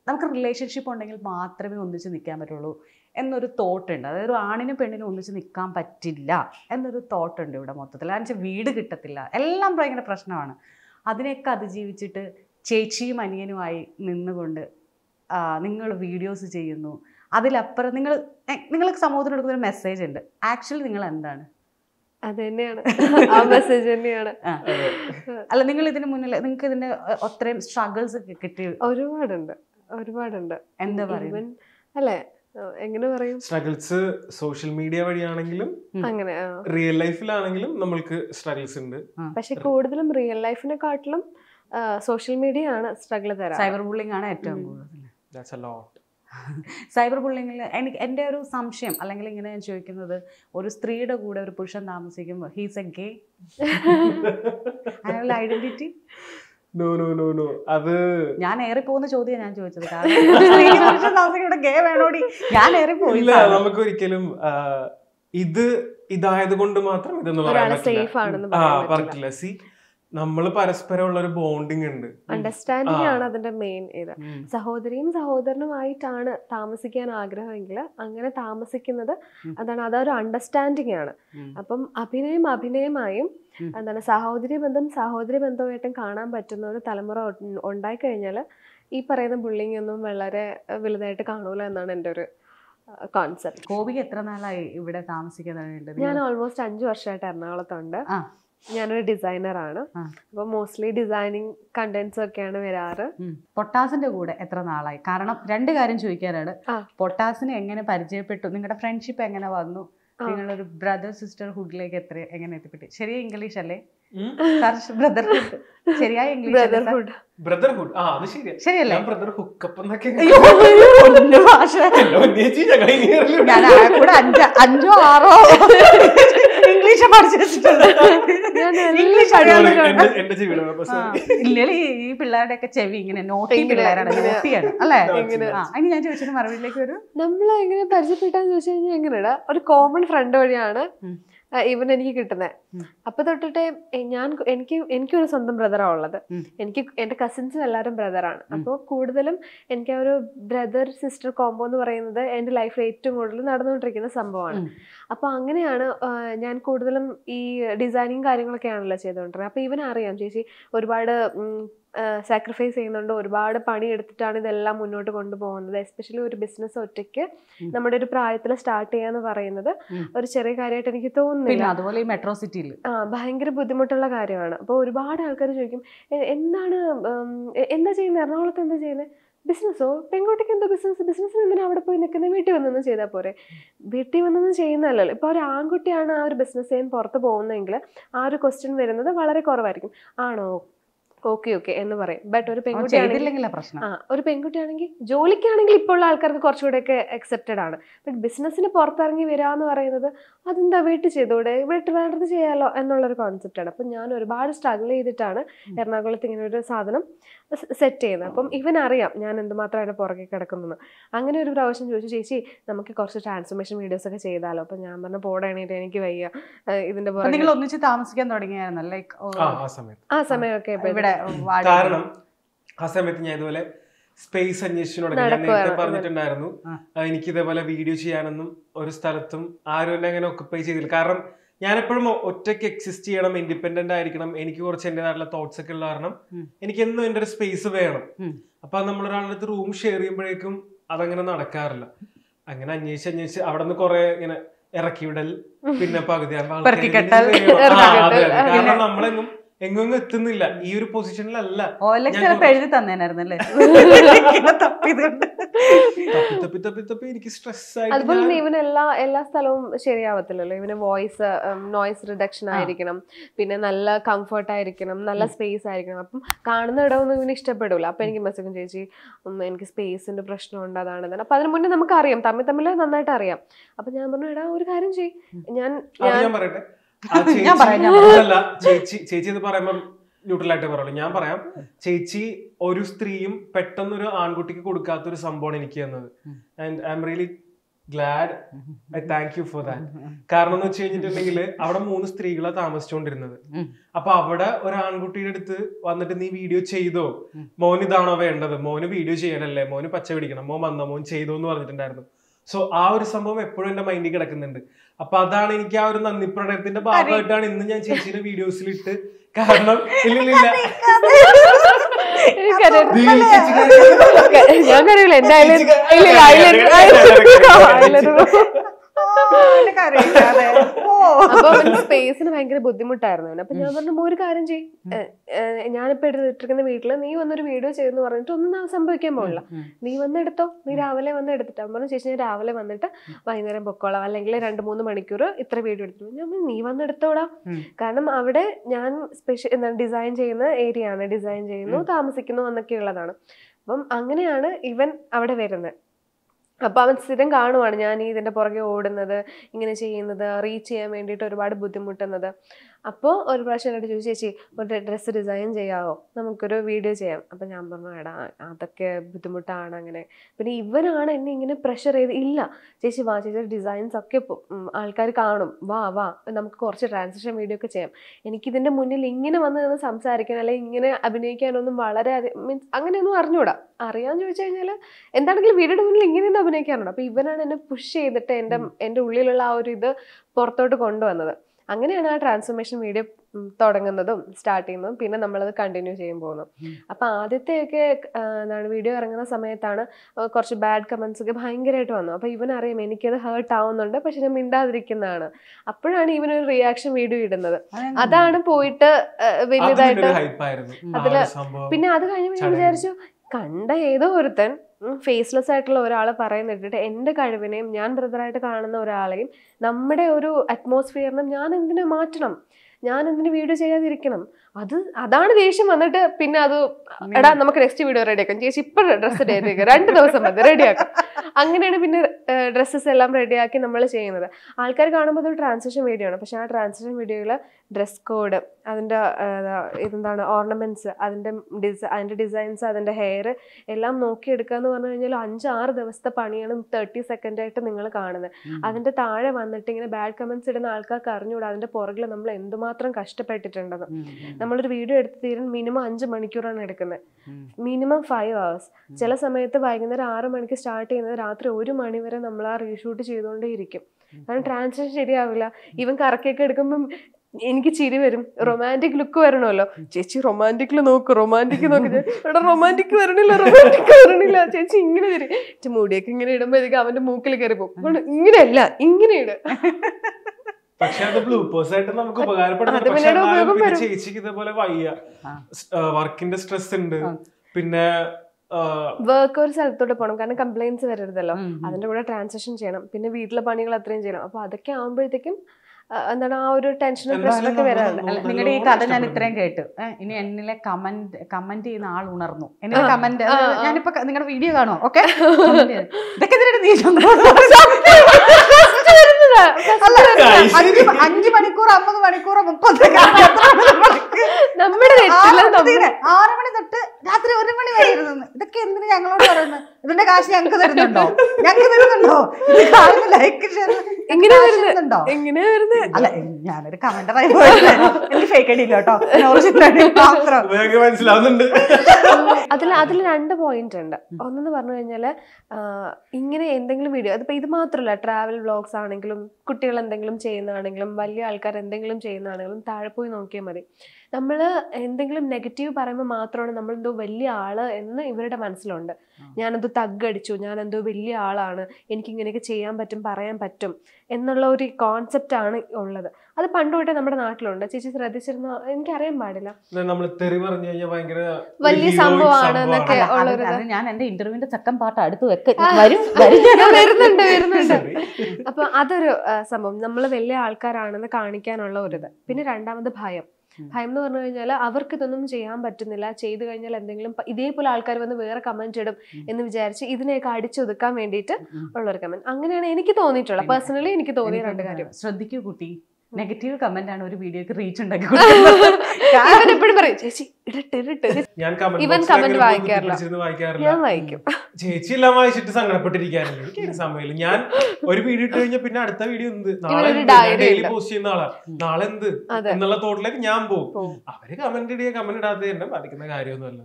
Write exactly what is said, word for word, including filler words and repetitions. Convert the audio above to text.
നമുക്ക് റിലേഷൻഷിപ്പ് ഉണ്ടെങ്കിൽ മാത്രമേ ഒന്നിച്ച് നിൽക്കാൻ പറ്റുള്ളൂ എന്നൊരു തോട്ടുണ്ട്. അതായത് ഒരു ആണിനും പെണ്ണിനും ഒന്നിച്ച് നിൽക്കാൻ പറ്റില്ല എന്നൊരു തോട്ടുണ്ട് ഇവിടെ മൊത്തത്തിൽ. കാരണം വെച്ചാൽ വീട് കിട്ടത്തില്ല, എല്ലാം ഭയങ്കര പ്രശ്നമാണ്. അതിനെയൊക്കെ അതിജീവിച്ചിട്ട് ചേച്ചിയും അനിയനുമായി നിന്നുകൊണ്ട് നിങ്ങൾ വീഡിയോസ് ചെയ്യുന്നു. അതിലപ്പുറം നിങ്ങൾ നിങ്ങൾക്ക് സമൂഹത്തിന് കൊടുക്കുന്ന ഒരു മെസ്സേജ് ഉണ്ട്. ആക്ച്വലി നിങ്ങൾ എന്താണ്? അത് തന്നെയാണ്, ആ മെസ്സേജ് തന്നെയാണ്. അല്ല, നിങ്ങൾ ഇതിന് മുന്നിൽ നിങ്ങൾക്ക് ഇതിന്റെ അത്രയും സ്ട്രഗിൾസ് കിട്ടി? ഒരുപാടുണ്ട്, ഒരുപാടുണ്ട്. എന്താ പറയുക അല്ലെ, എങ്ങനെ പറയും, സ്ട്രഗിൾസ് സോഷ്യൽ മീഡിയ വഴിയാണെങ്കിലും അങ്ങനെ റിയൽ ലൈഫിലാണെങ്കിലും നമ്മൾക്ക് സ്ട്രഗിൾസ് ഉണ്ട്. പക്ഷെ കൂടുതലും റിയൽ ലൈഫിനെക്കാട്ടിലും സോഷ്യൽ മീഡിയ ആണ് സ്ട്രഗിൾ തരാം. സൈബർ ബുള്ളിംഗ് ആണ് ഏറ്റവും കൂടുതൽ. That's a lot. സൈബർ ബുള്ളിങ്ങിൽ എനിക്ക് എൻ്റെ ഒരു സംശയം, അല്ലെങ്കിൽ ഇങ്ങനെ ഞാൻ ചോദിക്കുന്നത്, ഒരു സ്ത്രീയുടെ കൂടെ ഒരു പുരുഷൻ താമസിക്കുമ്പോൾ ഹീസ് എ ഗേ, അതിനുള്ള identity? No no no no അത് ഞാൻ ഏറി പോകുന്ന ചോദ്യം ഞാൻ ചോദിച്ചത്. കാരണം ഗേ വേണോടി, ഞാൻ ഏറി പോയില്ല. നമുക്ക് ഒരിക്കലും ഇത് ഇതായത് കൊണ്ട് മാത്രം ഇതെന്ന് പറയാൻ പറ്റില്ല. സി, നമ്മള് പരസ്പരം ഉള്ള ഒരു ബോണ്ടിങ് ഉണ്ട്, അണ്ടർസ്റ്റാൻഡിങ് ആണ് അതിന്റെ മെയിൻ. ഇത് സഹോദരിയും സഹോദരനുമായിട്ടാണ് താമസിക്കാൻ ആഗ്രഹമെങ്കിൽ അങ്ങനെ താമസിക്കുന്നത് അതാണ്, അതൊരു അണ്ടർസ്റ്റാൻഡിങ് ആണ്. അപ്പം അഭിനയം അഭിനയമായും എന്താണ് സഹോദരി ബന്ധം സഹോദരി ബന്ധമായിട്ടും കാണാൻ പറ്റുന്ന ഒരു തലമുറ ഉണ്ടായിക്കഴിഞ്ഞാൽ ഈ പറയുന്ന ബുള്ളിങ് ഒന്നും വളരെ വലുതായിട്ട് കാണൂല എന്നാണ് എൻ്റെ ഒരു കോൺസെപ്റ്റ്. കോബിക്ക് എത്ര നാളായി ഇവിടെ താമസിക്കുന്നത്? ഞാൻ ഓൾമോസ്റ്റ് അഞ്ചു വർഷമായിട്ട് എറണാകുളത്തുണ്ട്. ഞാനൊരു ഡിസൈനറാണ്. അപ്പൊ മോസ്റ്റ്ലി ഡിസൈനിങ് കണ്ടന്റ്സ് ഒക്കെയാണ് വരാറ്. പൊട്ടാസിന്റെ കൂടെ എത്ര നാളായി? കാരണം രണ്ട് കാര്യം ചോദിക്കാനാണ്. പൊട്ടാസിനെ എങ്ങനെ പരിചയപ്പെട്ടു? നിങ്ങളുടെ ഫ്രണ്ട്ഷിപ്പ് എങ്ങനെ വന്നു? നിങ്ങളൊരു ബ്രദർ സിസ്റ്റർ ഹുഡിലേക്ക് എത്ര എങ്ങനെ എത്തിപ്പെട്ടു? ശരിയായ ഇംഗ്ലീഷ് അല്ലേ? ബ്രദർഹുഡ്, ശരിയായ ഇംഗ്ലീഷ് ബ്രദർഹുഡ് ബ്രദർഹുഡ് ആ അത് ശരിയാ, ശരിയല്ലേ? ബ്രദർ ഹുക്കപ്പ് എന്നൊക്കെ ഭാഷ ഞാൻ കൂടെ അഞ്ചോ അഞ്ചോ ആറോ ഇംഗ്ലീഷ് പഠിച്ചിട്ടുണ്ട്. ഇംഗ്ലീഷ് ഇല്ലെങ്കിൽ ഈ പിള്ളേരുടെ ഒക്കെ ചെവി ഇങ്ങനെ നോട്ടി പിള്ളേരാണ്, നോട്ടിയാണ് അല്ലേ? അതിന് ഞാൻ ചോദിച്ചത് മറുപടിയിലേക്ക് വരും. നമ്മളെ എങ്ങനെ പരിചയപ്പെട്ടാന്ന് ചോദിച്ചു കഴിഞ്ഞാൽ എങ്ങനെയാ, ഒരു കോമൺ ഫ്രണ്ട് വഴിയാണ് ഇവൻ എനിക്ക് കിട്ടുന്നത്. അപ്പൊ തൊട്ടിട്ട് ഞാൻ എനിക്ക് എനിക്കൊരു സ്വന്തം ബ്രദറാ ഉള്ളത്. എനിക്ക് എന്റെ കസിൻസും എല്ലാവരും ബ്രദറാണ്. അപ്പോൾ കൂടുതലും എനിക്ക് ആ ഒരു ബ്രദർ സിസ്റ്റർ കോംബോ എന്ന് പറയുന്നത് എന്റെ ലൈഫിൽ ഏറ്റവും കൂടുതൽ നടന്നുകൊണ്ടിരിക്കുന്ന സംഭവമാണ്. അപ്പൊ അങ്ങനെയാണ് ഞാൻ കൂടുതലും ഈ ഡിസൈനിങ് കാര്യങ്ങളൊക്കെയാണല്ലോ ചെയ്തുകൊണ്ടിരുന്നത്. അപ്പൊ ഇവനറിയാം ചേച്ചി ഒരുപാട് സാക്രിഫൈസ് ചെയ്യുന്നുണ്ട്, ഒരുപാട് പണി എടുത്തിട്ടാണ് ഇതെല്ലാം മുന്നോട്ട് കൊണ്ടുപോകുന്നത്. എസ്പെഷ്യലി ഒരു ബിസിനസ് ഒറ്റയ്ക്ക് നമ്മുടെ ഒരു പ്രായത്തിൽ സ്റ്റാർട്ട് ചെയ്യാന്ന് പറയുന്നത് ഒരു ചെറിയ കാര്യമായിട്ട് എനിക്ക് തോന്നുന്നില്ല. അതുപോലെ ഈ മെട്രോ സിറ്റിയിൽ ആ ഭയങ്കര ബുദ്ധിമുട്ടുള്ള കാര്യമാണ്. അപ്പോൾ ഒരുപാട് ആൾക്കാർ ചോദിക്കും എന്താണ് എന്താ ചെയ്യുന്നത്, എറണാകുളത്ത് എന്താ ചെയ്യുന്നത്, ബിസിനസ്സോ, പെൺകുട്ടിക്ക് എന്തോ ബിസിനസ്, ബിസിനസ്സിന് എന്തിനാ അവിടെ പോയി നിൽക്കുന്നത്, വീട്ടിൽ വന്നൊന്നും ചെയ്താൽ പോരെ. വീട്ടിൽ വന്നൊന്നും ചെയ്യുന്നതല്ലല്ലോ. ഇപ്പോൾ ഒരു ആൺകുട്ടിയാണ് ആ ഒരു ബിസിനസ് ചെയ്യാൻ പുറത്ത് പോകുന്നതെങ്കിൽ ആ ഒരു ക്വസ്റ്റ്യൻ വരുന്നത് വളരെ കുറവായിരിക്കും. ആണോ, ഓക്കെ ഓക്കെ എന്ന് പറയും. ബട്ട് ഒരു പെൺകുട്ടിയാണെങ്കിൽ ആ ഒരു പെൺകുട്ടിയാണെങ്കിൽ ജോലിക്കാണെങ്കിൽ ഇപ്പോൾ ഉള്ള ആൾക്കാർക്ക് കുറച്ചുകൂടെയൊക്കെ അക്സെപ്റ്റഡ് ആണ്. ബട്ട് ബിസിനസ്സിന് പുറത്തിറങ്ങി വരാമെന്ന് പറയുന്നത് അതെന്താ വീട്ടിൽ ചെയ്തൂടെ, വീട്ടിൽ വേണ്ടത് ചെയ്യാമല്ലോ എന്നുള്ളൊരു കോൺസെപ്റ്റാണ്. അപ്പം ഞാൻ ഒരുപാട് സ്ട്രഗിൾ ചെയ്തിട്ടാണ് എറണാകുളത്ത് ഇങ്ങനെ ഒരു സാധനം സെറ്റ് ചെയ്യുന്നത്. അപ്പം ഇവൻ അറിയാം ഞാൻ എന്തുമാത്രം അതിൻ്റെ പുറകെ കിടക്കുന്നു. അങ്ങനെ ഒരു പ്രാവശ്യം ചോദിച്ചു, ചേച്ചി നമുക്ക് കുറച്ച് ട്രാൻസ്ഫോർമേഷൻ വീഡിയോസ് ഒക്കെ ചെയ്താലോ? അപ്പം ഞാൻ പറഞ്ഞ പോടാണീട്ട് എനിക്ക് വയ്യ, ഇതിന്റെ പുറകെ. നിങ്ങൾ ഒന്നിച്ച് താമസിക്കാൻ തുടങ്ങിയായിരുന്നു ലൈക്ക് ആ സമയമൊക്കെ ഇവിടെ? കാരണം ആ സമയത്ത് ഞാൻ ഇതുപോലെ സ്പേസ് അന്വേഷിച്ചു തുടങ്ങി. ഞാൻ നേരത്തെ പറഞ്ഞിട്ടുണ്ടായിരുന്നു എനിക്ക് ഇതേപോലെ വീഡിയോ ചെയ്യാനൊന്നും ഒരു സ്ഥലത്തും ആരും എന്നെ അങ്ങനെ ഒക്കുപ്പൈ ചെയ്തില്ല. കാരണം ഞാൻ എപ്പോഴും ഒറ്റയ്ക്ക് എക്സിസ്റ്റ് ചെയ്യണം, ഇൻഡിപെൻഡന്റ് ആയിരിക്കണം, എനിക്ക് കുറച്ച് എന്റേതായിട്ടുള്ള തോട്ട്സ് ഒക്കെ ഉള്ള കാരണം എനിക്ക് എന്നും എന്റെ ഒരു സ്പേസ് വേണം. അപ്പൊ നമ്മളൊരാളുടെ അടുത്ത് റൂം ഷെയർ ചെയ്യുമ്പോഴേക്കും അതങ്ങനെ നടക്കാറില്ല. അങ്ങനെ അന്വേഷിച്ച് അന്വേഷിച്ച് അവിടെ നിന്ന് കുറെ ഇങ്ങനെ ഇറക്കി വിടൽ, പിന്നെ പകുതി കാരണം നമ്മളെങ്ങും എങ്ങും എത്തുന്നില്ല, ഈ ഒരു പൊസിഷനിലല്ല. എഴുതി തന്നേനായിരുന്നല്ലേ തപ്പി തപ്പി തപ്പി എനിക്ക് സ്ട്രെസ് ആയി. അതുപോലെ തന്നെ ഇവന് എല്ലാ എല്ലാ സ്ഥലവും ശരിയാവത്തില്ലല്ലോ. ഇവന് വോയിസ് നോയ്സ് റിഡക്ഷൻ ആയിരിക്കണം, പിന്നെ നല്ല കംഫർട്ട് ആയിരിക്കണം, നല്ല സ്പേസ് ആയിരിക്കണം. അപ്പം കാണുന്ന ഇടമൊന്നും ഇവന് ഇഷ്ടപ്പെടില്ല. അപ്പൊ എനിക്ക് മെസ്സേജ് ചേച്ചി എനിക്ക് സ്പേസിന്റെ പ്രശ്നമുണ്ട്, അതാണ്. അപ്പൊ അതിന് മുന്നേ നമുക്ക് അറിയാം, തമ്മിൽ തമ്മിൽ നന്നായിട്ട് അറിയാം. അപ്പൊ ഞാൻ പറഞ്ഞു എടാ ഒരു കാര്യം ചെയ്യും, ഞാൻ ഞാൻ പറയട്ടെ ചേച്ചി ചേച്ചി എന്ന് പറയുമ്പം ന്യൂട്രലായിട്ട് പറയുള്ളൂ. ഞാൻ പറയാം, ചേച്ചി ഒരു സ്ത്രീയും പെട്ടെന്നൊരു ആൺകുട്ടിക്ക് കൊടുക്കാത്തൊരു സംഭവമാണ് എനിക്ക് തന്നത്. And I'm really glad I thank you for that. കാരണം എന്ന് വെച്ച് കഴിഞ്ഞിട്ടുണ്ടെങ്കിൽ അവിടെ മൂന്ന് സ്ത്രീകളാണ് താമസിച്ചുകൊണ്ടിരുന്നത്. അപ്പൊ അവിടെ ഒരു ആൺകുട്ടിയുടെ അടുത്ത് വന്നിട്ട് നീ വീഡിയോ ചെയ്തോ, മോൻ ഇതാണോ വേണ്ടത്, മോന് വീഡിയോ ചെയ്യണല്ലേ, മോന് പച്ച പിടിക്കണം, മോൻ വന്നോ, മോൻ ചെയ്തോ എന്ന് പറഞ്ഞിട്ടുണ്ടായിരുന്നു. സോ ആ ഒരു സംഭവം എപ്പോഴും എന്റെ മൈൻഡിൽ കിടക്കുന്നുണ്ട്. അപ്പൊ അതാണ് എനിക്ക് ആ ഒരു നന്ദി പ്രണയത്തിന്റെ ഭാഗമായിട്ടാണ് ഇന്ന് ഞാൻ ചേച്ചിയുടെ വീഡിയോസിൽ ഇട്ട്. കാരണം ഇല്ലില്ല ഞാൻ കറിയില്ല എന്തായാലും അപ്പൊ സ്പേസിന് ഭയങ്കര ബുദ്ധിമുട്ടായിരുന്നു. അപ്പൊ ഞാൻ പറഞ്ഞു ഒരു കാര്യം ചെയ്യും, ഞാനിപ്പോ എടുത്തിരിക്കുന്ന വീട്ടില് നീ വന്നൊരു വീഡിയോ ചെയ്യുന്നു പറഞ്ഞിട്ട് ഒന്നും സംഭവിക്കാൻ പോകില്ല, നീ വന്നെടുത്തോ, നീ രാവിലെ വന്ന് എടുത്തിട്ട്. പറഞ്ഞു ചേച്ചി ഞാൻ രാവിലെ വന്നിട്ട് വൈകുന്നേരം പൊക്കോളാം, അല്ലെങ്കിൽ രണ്ട് മൂന്ന് മണിക്കൂർ ഇത്ര വീഡിയോ എടുത്തു. ഞാൻ നീ വന്നെടുത്തോടാ. കാരണം അവിടെ ഞാൻ സ്പെഷ്യൽ എന്താണ് ഡിസൈൻ ചെയ്യുന്ന ഏരിയ ആണ്, ഡിസൈൻ ചെയ്യുന്നു, താമസിക്കുന്നു എന്നൊക്കെ ഉള്ളതാണ്. അപ്പം അങ്ങനെയാണ് ഇവൻ അവിടെ വരുന്നത്. അപ്പൊ അവൻ സ്ഥിരം കാണുവാണ് ഞാൻ ഈ ഇതിന്റെ പുറകെ ഓടുന്നത്, ഇങ്ങനെ ചെയ്യുന്നത്, റീച്ച് ചെയ്യാൻ വേണ്ടിയിട്ട് ഒരുപാട് ബുദ്ധിമുട്ടുന്നത്. അപ്പോൾ ഒരു പ്രാവശ്യം എന്നോട് ചോദിച്ചു, ചേച്ചി ഒരു ഡ്രസ്സ് ഡിസൈൻ ചെയ്യാവോ, നമുക്കൊരു വീഡിയോ ചെയ്യാം. അപ്പം ഞാൻ പറഞ്ഞു എടാ അതൊക്കെ ബുദ്ധിമുട്ടാണ് അങ്ങനെ. പിന്നെ ഇവനാണ് എന്നെ ഇങ്ങനെ പ്രഷർ ചെയ്ത്, ഇല്ല ചേച്ചി വാ, ചേച്ചി ഡിസൈൻസ് ഒക്കെ ആൾക്കാർ കാണും, വാ വാ നമുക്ക് കുറച്ച് ട്രാൻസിഷൻ വീഡിയോ ഒക്കെ ചെയ്യാം. എനിക്കിതിൻ്റെ മുന്നിൽ ഇങ്ങനെ വന്ന് നിന്ന് സംസാരിക്കാൻ അല്ലെങ്കിൽ ഇങ്ങനെ അഭിനയിക്കാനൊന്നും വളരെ മീൻസ് അങ്ങനെയൊന്നും അറിഞ്ഞൂടാ. അറിയാമെന്ന് ചോദിച്ചു കഴിഞ്ഞാൽ എന്താണെങ്കിലും വീഡിയോയുടെ മുന്നിൽ ഇങ്ങനെയൊന്നും അഭിനയിക്കാറുണ്ട്. അപ്പോൾ ഇവനാണ് എന്നെ പുഷ് ചെയ്തിട്ട് എൻ്റെ എൻ്റെ ഉള്ളിലുള്ള ആ ഒരു ഇത് പുറത്തോട്ട് കൊണ്ടുവന്നത്. അങ്ങനെയാണ് ആ ട്രാൻസ്ഫോർമേഷൻ വീഡിയോ തുടങ്ങുന്നതും സ്റ്റാർട്ട് ചെയ്യുന്നതും പിന്നെ നമ്മളത് കണ്ടിന്യൂ ചെയ്യാൻ പോകുന്നു. അപ്പം ആദ്യത്തെയൊക്കെ എന്താണ് വീഡിയോ ഇറങ്ങുന്ന സമയത്താണ് കുറച്ച് ബാഡ് കമൻസ് ഒക്കെ ഭയങ്കരമായിട്ട് വന്നു. അപ്പോൾ ഇവനറിയാം എനിക്കത് ഹേർട്ട് ആവുന്നുണ്ട്, പക്ഷെ ഞാൻ മിണ്ടാതിരിക്കുന്നതാണ്. അപ്പോഴാണ് ഇവനൊരു റിയാക്ഷൻ വീഡിയോ ഇടുന്നത്. അതാണ് പോയിട്ട് വലുതായിട്ട് അതില്. പിന്നെ അത് കഴിഞ്ഞപ്പോൾ ഞാൻ വിചാരിച്ചു കണ്ട ഏതോ ഒരുത്തൻ ഫേസ്ലെസ് ആയിട്ടുള്ള ഒരാൾ പറയുന്നിട്ടിട്ട് എൻ്റെ കഴിവിനെയും ഞാൻ ബ്രദറായിട്ട് കാണുന്ന ഒരാളെയും നമ്മുടെ ഒരു അറ്റ്മോസ്ഫിയറിനും ഞാൻ എന്തിനു മാറ്റണം, ഞാൻ എന്തിനു വീഡിയോ ചെയ്യാതിരിക്കണം. അത് അതാണ് ദേഷ്യം വന്നിട്ട് പിന്നെ അത് എടാ നമുക്ക് നെക്സ്റ്റ് വീഡിയോ റെഡിയാക്കാം ചേച്ചി, ഇപ്പം ഡ്രസ്സ് റെഡിയാക്കാം, രണ്ട് ദിവസം മതി റെഡിയാക്കാം. അങ്ങനെയാണ് പിന്നെ ഡ്രസ്സസ് എല്ലാം റെഡിയാക്കി നമ്മൾ ചെയ്യുന്നത്. ആൾക്കാർ കാണുമ്പോൾ അതൊരു ട്രാൻസിഷൻ വീഡിയോ ആണ്, പക്ഷെ ആ ട്രാൻസിഷൻ വീഡിയോയിൽ ഡ്രസ് കോഡ്, അതിൻ്റെ ഇതെന്താണ് ഓർണമെന്റ്സ്, അതിൻ്റെ ഡിസൈ അതിൻ്റെ ഡിസൈൻസ്, അതിൻ്റെ ഹെയർ എല്ലാം നോക്കിയെടുക്കുക എന്ന് പറഞ്ഞു കഴിഞ്ഞാൽ അഞ്ചാറ് ദിവസത്തെ പണിയാണ് തേർട്ടി സെക്കൻഡായിട്ട് നിങ്ങൾ കാണുന്നത്. അതിൻ്റെ താഴെ വന്നിട്ട് ഇങ്ങനെ ബാഡ് കമൻസ് ഇടുന്ന ആൾക്കാർക്ക് അറിഞ്ഞുകൂടാ അതിൻ്റെ പുറകിൽ നമ്മൾ എന്തുമാത്രം കഷ്ടപ്പെട്ടിട്ടുണ്ടെന്ന്. നമ്മളൊരു വീഡിയോ എടുത്ത് തീരാൻ മിനിമം അഞ്ച് മണിക്കൂറാണ് എടുക്കുന്നത്, മിനിമം ഫൈവ് അവേഴ്സ്. ചില സമയത്ത് വൈകുന്നേരം ആറ് മണിക്ക് സ്റ്റാർട്ട് ചെയ്യുന്നത് രാത്രി ഒരു മണി വരെ നമ്മൾ ആ റീഷൂട്ട് ചെയ്തുകൊണ്ടേ ഇരിക്കും. കാരണം ട്രാൻസ്ലേഷൻ ശരിയാവില്ല. ഇവൻ കറക്കൊക്കെ എടുക്കുമ്പം എനിക്ക് ചിരി വരും, റൊമാൻറ്റിക് ലുക്ക് വരണമല്ലോ. ചേച്ചി റൊമാൻറ്റിക്കിൽ നോക്ക്, റൊമാൻറ്റിക് നോക്ക്, എടാ റൊമാൻറ്റിക് വരണില്ല, റൊമാൻറ്റിക് വരണില്ല. ചേച്ചി ഇങ്ങനെ തരും, ചേച്ചി മുടിയൊക്കെ ഇങ്ങനെ ഇടുമ്പോഴേക്കും അവന്റെ മൂക്കിൽ കയറി പോകും. ഇങ്ങനെയല്ല, ഇങ്ങനെ ഇട്. പക്ഷെ അത് ബ്ലൂപ്പേഴ്സ് ആയിട്ട് നമുക്ക് ഉപകാരപ്പെടുന്നു. ചേച്ചിക്ക് ഇതേപോലെ വയ്യ, വർക്കിന്റെ സ്ട്രെസ് ഉണ്ട്, പിന്നെ വർക്ക് ഒരു സ്ഥലത്തോട്ട് പോകണം, കാരണം കംപ്ലൈൻസ് വരരുതല്ലോ. അതിന്റെ കൂടെ ട്രാൻസാക്ഷൻ ചെയ്യണം, പിന്നെ വീട്ടിലെ പണികൾ അത്രയും ചെയ്യണം. അപ്പൊ അതൊക്കെ ആകുമ്പോഴത്തേക്കും എന്താണ് ആ ഒരു ടെൻഷനും പ്രശ്നമൊക്കെ വരാറുണ്ട്. നിങ്ങളുടെ ഈ കഥ ഞാൻ ഇത്രയും കേട്ടു. ഇനി എന്നിലെ കമന്റ് കമന്റ് ചെയ്യുന്ന ആൾ ഉണർന്നു. എന്നിലെ കമന്റ് ഞാനിപ്പോ നിങ്ങളുടെ വീഡിയോ കാണുമോ? ഓക്കെ, ഇതൊക്കെ അഞ്ചു മണിക്കൂർ അമ്പത് മണിക്കൂർ മുപ്പത് നമ്മുടെ ആറ് മണി തൊട്ട് രാത്രി ഒരു മണി വരെ ഇരുന്നു. ഇതൊക്കെ എന്തിനു ഞങ്ങളോട് പറയുന്നത്? ഇതിന്റെ കാശ് ഞങ്ങൾക്ക് തരുന്നുണ്ടോ? ഞങ്ങൾക്ക് തരുന്നുണ്ടോ? ലൈക്ക് ഷെയർ എങ്ങനെ വരുന്നുണ്ടോ? എങ്ങനെയാ വരുന്നത്? അല്ല, ഞാനൊരു കമന്ററായി എനിക്ക് ഫേക്ക് അടിയില്ല കേട്ടോ, മനസ്സിലാവുന്നുണ്ട്. അതിൽ അതിൽ രണ്ട് പോയിന്റ് ഉണ്ട്. ഒന്നെന്ന് പറഞ്ഞു കഴിഞ്ഞാല് ഇങ്ങനെ എന്തെങ്കിലും വീഡിയോ, അതിപ്പോ ഇത് മാത്രമല്ല, ട്രാവൽ വ്ളോഗ്സ് ആണെങ്കിലും കുട്ടികൾ എന്തെങ്കിലും ചെയ്യുന്നതാണെങ്കിലും വലിയ ആൾക്കാർ എന്തെങ്കിലും ചെയ്യുന്നതാണെങ്കിലും താഴെ പോയി നോക്കിയാൽ മതി. നമ്മൾ എന്തെങ്കിലും നെഗറ്റീവ് പറയുമ്പോൾ മാത്രമാണ് നമ്മളെന്തോ വലിയ ആള് എന്ന് ഇവരുടെ മനസ്സിലുണ്ട്. ഞാനെന്തോ തഗ്ഗടിച്ചു, ഞാനെന്തോ വലിയ ആളാണ്, എനിക്കിങ്ങനെയൊക്കെ ചെയ്യാൻ പറ്റും, പറയാൻ പറ്റും എന്നുള്ള ഒരു കോൺസെപ്റ്റ് ആണ് ഉള്ളത്. അത് പണ്ട് തൊട്ടേ നമ്മുടെ നാട്ടിലുണ്ട്. ചേച്ചി ശ്രദ്ധിച്ചിരുന്നോ? എനിക്കറിയാൻ പാടില്ല, വലിയ സംഭവമാണ് എന്നൊക്കെ ഉള്ളൊരു. ഞാൻ എന്റെ ഇന്റർവ്യൂവിന്റെ സെക്കൻഡ് പാർട്ട് അടുത്ത് വരുന്നുണ്ട് വരുന്നുണ്ട് അപ്പൊ അതൊരു സംഭവം, നമ്മൾ വലിയ ആൾക്കാരാണെന്ന് കാണിക്കാനുള്ള ഒരിത്. പിന്നെ രണ്ടാമത് ഭയം. ഭയം എന്ന് പറഞ്ഞു കഴിഞ്ഞാൽ അവർക്ക് ഇതൊന്നും ചെയ്യാൻ പറ്റുന്നില്ല, ചെയ്തു കഴിഞ്ഞാൽ എന്തെങ്കിലും ഇതേപോലെ ആൾക്കാർ വന്ന് വേറെ കമന്റ് ഇടും എന്ന് വിചാരിച്ച് ഇതിനെയൊക്കെ അടിച്ചൊതുക്കാൻ വേണ്ടിയിട്ട് ഉള്ളൊരു കമന്റ്. അങ്ങനെയാണ് എനിക്ക് തോന്നിയിട്ടുള്ളത്. പേഴ്സണലി എനിക്ക് തോന്നിയ രണ്ട് കാര്യം. ശ്രദ്ധിക്കൂ കുട്ടി, നെഗറ്റീവ് കമന്റ് ആണ് ഒരു വീഡിയോക്ക് റീച്ച് ഉണ്ടാക്കി കൊടുക്കുന്നത്. ഇവൻ എപ്പോഴും പറയും ചേച്ചി ഇടട്ട് ഇടട്ട്. ഞാൻ comment ഇവൻ box ൽ comment അങ്ങനെ വായിക്കാറില്ല. പിടിച്ചിരുന്ന് വായിക്കാറില്ല. ഞാൻ വായിക്കും. ചേച്ചി എല്ലാം വായിച്ചിട്ട് സങ്കടപ്പെട്ടിരിക്കാറില്ല. എനിക്ക് സമയമില്ല. ഞാൻ ഒരു വീഡിയോ ഇട്ട് കഴിഞ്ഞാൽ പിന്നെ അടുത്ത വീഡിയോ എന്ത് നാളെ ഡെയിലി പോസ്റ്റ് ചെയ്യുന്ന ആളാ, നാളെ എന്ത് എന്നുള്ള തോട്ടിലേക്ക് ഞാൻ പോകും. അവര് കമന്റ് ഇടുക കമന്റ് ഇടാതെ തന്നെ ബാധിക്കുന്ന കാര്യമൊന്നുമല്ല.